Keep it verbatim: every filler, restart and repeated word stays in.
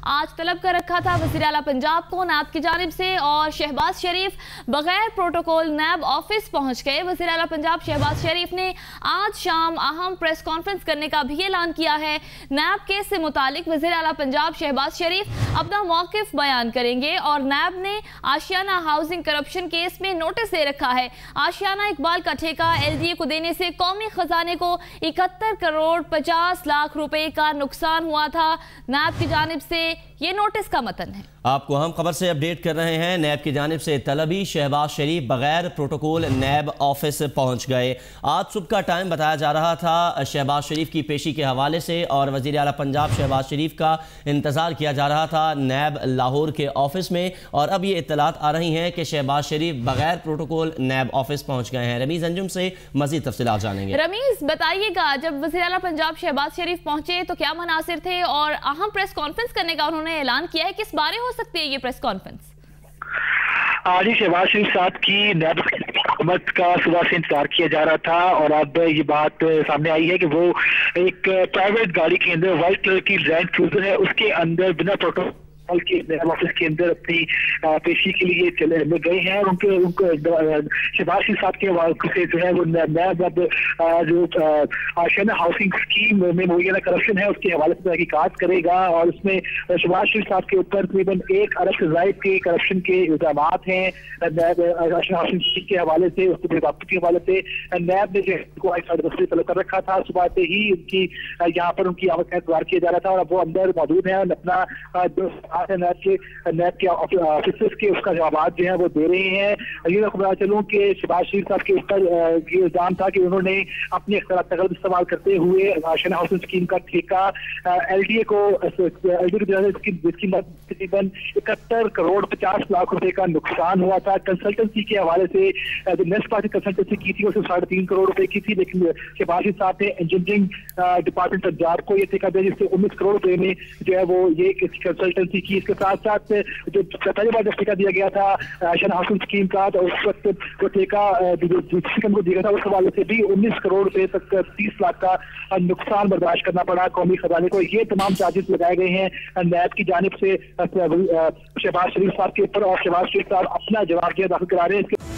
आज तलब कर रखा था वज़ीर आला पंजाब को नैब की जानिब से, और शहबाज शरीफ बगैर प्रोटोकॉल नैब ऑफिस पहुंच गए। वज़ीर आला पंजाब शहबाज शरीफ ने आज शाम अहम प्रेस कॉन्फ्रेंस करने का भी ऐलान किया है। नैब केस से मुतालिक वज़ीर आला पंजाब शहबाज शरीफ अपना मौक़िफ़ बयान करेंगे, और नैब ने आशियाना हाउसिंग करप्शन केस में नोटिस दे रखा है। आशियाना इकबाल का ठेका एल डी ए को देने से कौमी खजाने को इकहत्तर करोड़ पचास लाख रुपए का नुकसान हुआ था। नैब की जानिब से ये नोटिस का मतन है। आपको हम खबर से अपडेट कर रहे हैं। नैब की जानिब से तलबी शहबाज शरीफ बगैर प्रोटोकॉल नैब ऑफिस पहुंच गए। आज सुबह का टाइम बताया जा रहा था शहबाज शरीफ की पेशी के हवाले से, और वज़ीर आला पंजाब शहबाज शरीफ का इंतज़ार किया जा रहा था नैब लाहौर के ऑफिस में, और अब ये इत्तलात आ रही हैं कि शहबाज शरीफ बगैर प्रोटोकॉल नैब ऑफिस पहुँच गए हैं। रमीज़ अंजुम से मज़ीद तफसीलात जानेंगे। रमीज़ बताइएगा, जब वज़ीर आला पंजाब शहबाज शरीफ पहुंचे तो क्या मनासिर थे, और अहम प्रेस कॉन्फ्रेंस करने का उन्होंने ऐलान किया है, किस बारे हो सकती है ये प्रेस कॉन्फ्रेंस? आज ही शहबाज शरीफ साहब की नैब हुकूमत का सुबह से इंतजार किया जा रहा था, और अब ये बात सामने आई है कि वो एक प्राइवेट गाड़ी के अंदर व्हाइट कलर की लैंड क्रूजर है, उसके अंदर बिना प्रोटोकॉल के नैब ऑफिस के अंदर अपनी पेशी के लिए चले गए हैं। और उनके उनको शहबाज शरीफ साहब के हवाले से जो है वो नैब अब जो आशियाना हाउसिंग स्कीम में मुहैया करप्शन है उसके हवाले से तहकीकात करेगा, और उसमें शहबाज शरीफ साहब के ऊपर तकरीबन एक अरब से ज़ायद के करप्शन के इल्जाम हैं आशियाना हाउसिंग स्कीम के हवाले से, उसके बेदाब्ती के हवाले से। नैब ने जो आज साढ़े दस बजे तलब कर रखा था, सुबह से ही उनकी यहाँ पर उनकी आवाज़ का इंतजार किया जा रहा था, और अब वो अंदर मौजूद है और अपना जो नैब के नैब के ऑफिसर्स के उसका जवाब जो है वो दे रहे हैं। ये मैं बता चलूँ कि शहबाज शरीफ साहब के ऊपर ये इल्जाम था कि उन्होंने अपने इख्तियार इस्तेमाल करते हुए आशियाना हाउसिंग स्कीम का ठेका एल डी ए को एल डी ए जिसकी तकरीबन इकहत्तर करोड़ पचास लाख रुपए का नुकसान हुआ था। कंसल्टेंसी के हवाले से जो नेक्स्ट पार्टी कंसल्टेंसी की थी उसने साढ़े तीन करोड़ रुपए की थी, लेकिन शहबाज शरीफ साहब ने इंजीनियरिंग डिपार्टमेंट पंजाब को ये ठेका दिया जिससे उन्नीस करोड़ रुपए में जो है वो ये कंसल्टेंसी की। इसके साथ साथ जो पहली बार जब ठेका दिया गया था आशियाना हाउसिंग स्कीम का, तो उस वक्त वो ठेका को दिया था उस हवाले से भी उन्नीस करोड़ रुपए तक तीस लाख का नुकसान बर्दाश्त करना पड़ा कौमी खजाने को। ये तमाम चार्जेस लगाए गए हैं नैब की जानिब से शहबाज शरीफ साहब के ऊपर, और शहबाज शरीफ साहब अपना जवाब दाखिल करा रहे हैं।